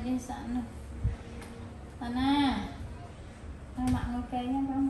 đi sẵn rồi. Anna hai mạng ok nha con.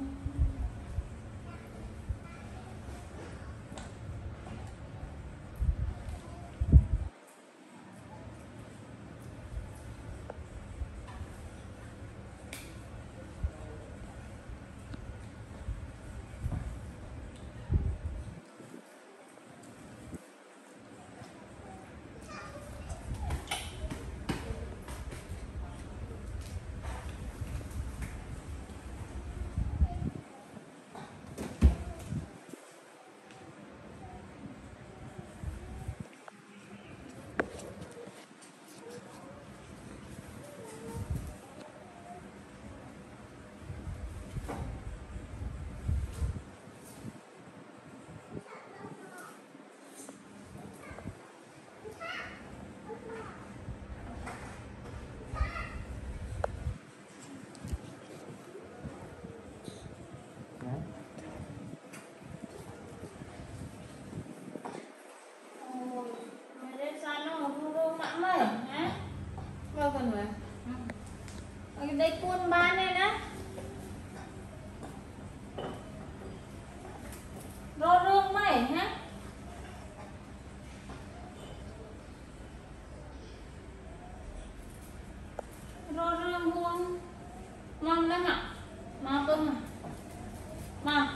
Đây cuốn ba này nè. Rô rương mày hả? Rô rương huông ngon lắm ạ. Mà cưng à. Mà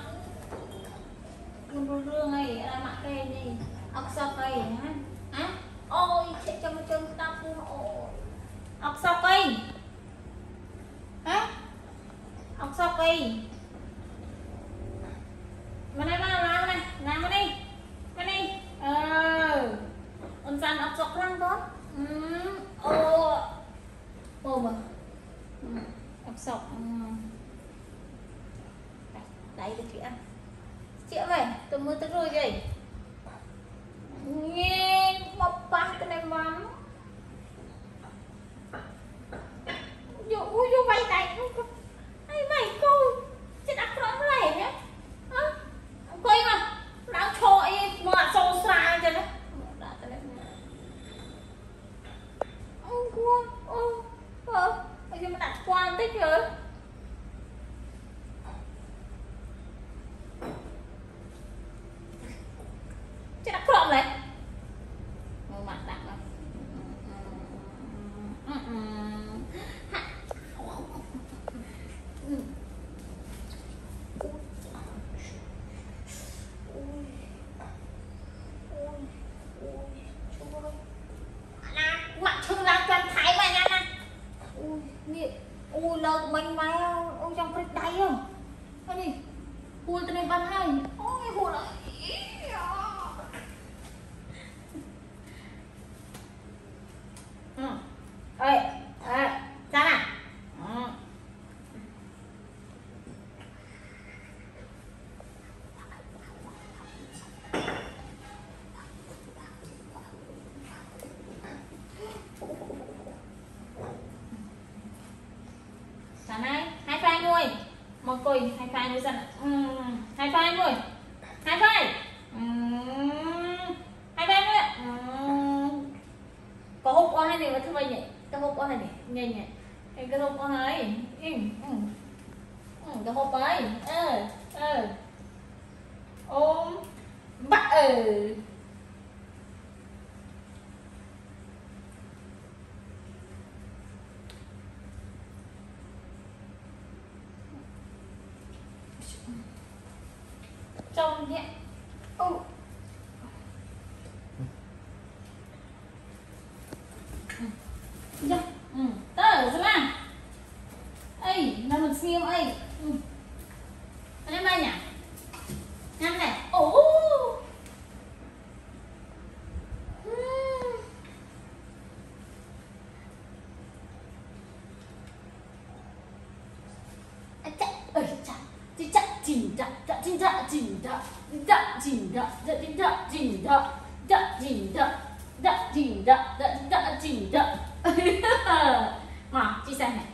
rô rương này là mạ cây này. Ốc sao cây hả? Hả? Ôi chạy cho một chân ta phu. Ốc sao cây? Hả? Ốc sao cây? Mà này này, làm mà đi. Mà đi. Ông dàn ốc sọc răng con. Ô mà. Ốc sọc. Đấy được chị ăn. Chị vậy, tôi mới tới rồi vậy. Nghe bọc bát cái này mắm. Vô bay này. Ai mày cô chết ác lắm này nhá. Hả? Coi mà. Đang trội mà xô xa cho nó. Ông cua. Bây giờ mà đặt quan tích rồi. Chết ác lắm này. Ngồi mặt đặt rồi. Mặt thương đang chân thái mà nha nè. Ui lơ của mình mà ông trong cái đáy không? Cái gì? Hùi tên này bắn hay. Ôi hùi là ơi, sao nào? Sáng nay, hai phai nuôi. Một cùi, hai phai nuôi dần. Hai phai nuôi. Hai phai. Hai phai nuôi. Có hộp con hay gì mà thưa mày nhỉ? Cái hộp con này nhỉ? Nhỉ. Cái hộp con này. Cái hộp ấy. Ôm. Bắt trong nhẹ. Tớ xem nào. Ê, nó được xiêm ấy. Anh em đây nhỉ? Nhằm này. Mà chị xem này.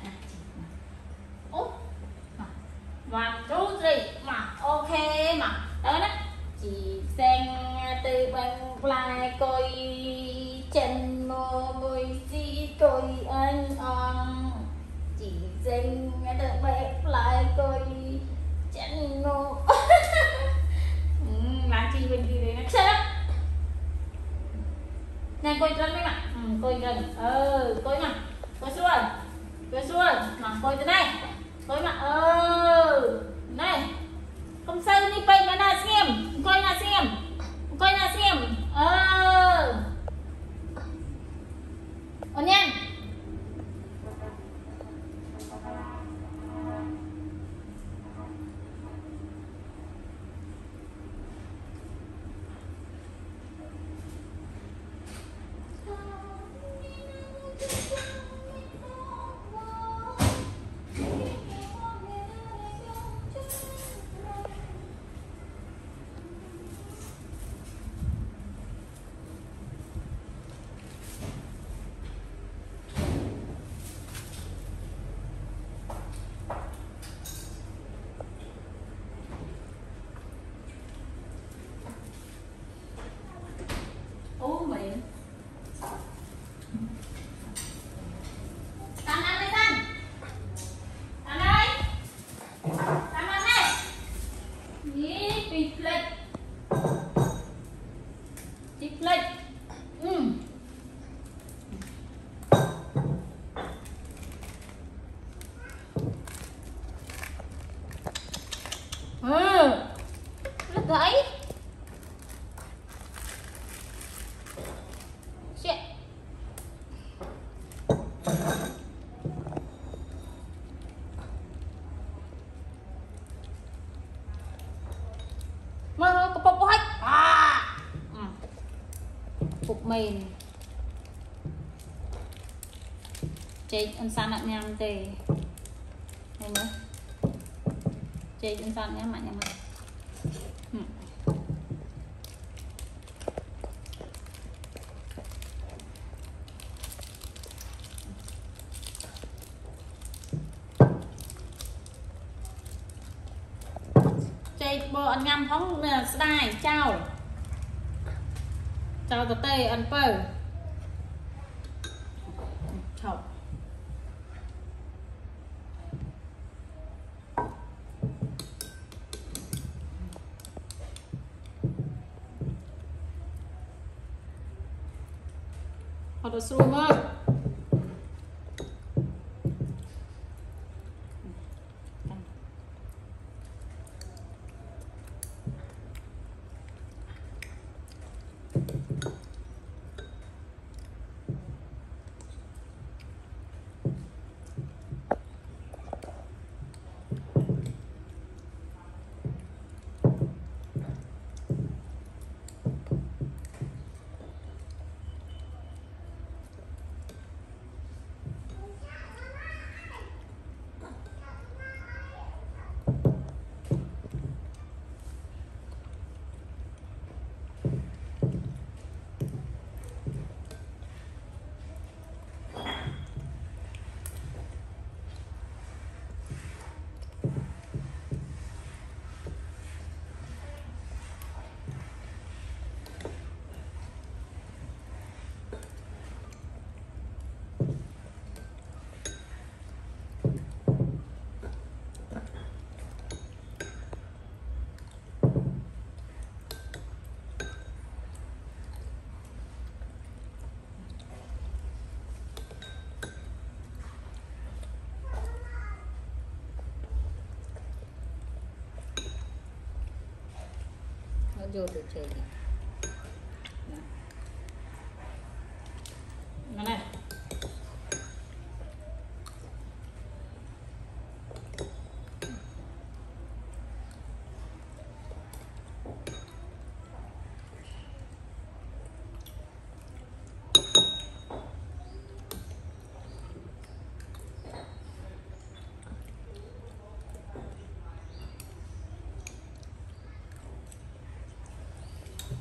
Và chú gì mà ok mà đó đó. Chị xem từ bằng lại coi chân môi gì coi anh dành để bẹp lại coi chén ngô. Làm chi bên gì đấy nó chết này, coi chân mấy bạn, coi chân, coi mà, coi xuống, mà coi chân này, coi mà, này, không sao đi bay mà na xem, coi na xem, ổn nha. Mày Tan ăn đây Tan. Tan đây. Tan ăn đây. Ý, tùy lệch. Tùy lệch. Nó gãy. Mà có bọc hết cục mềm chạy ăn san nặng nhằm tề này nữa chạy ăn san nhé mạnh nhằm bò ăn nhâm phóng đài chào tờ tê ăn phơ chào họ được xu mơ vô được chơi này.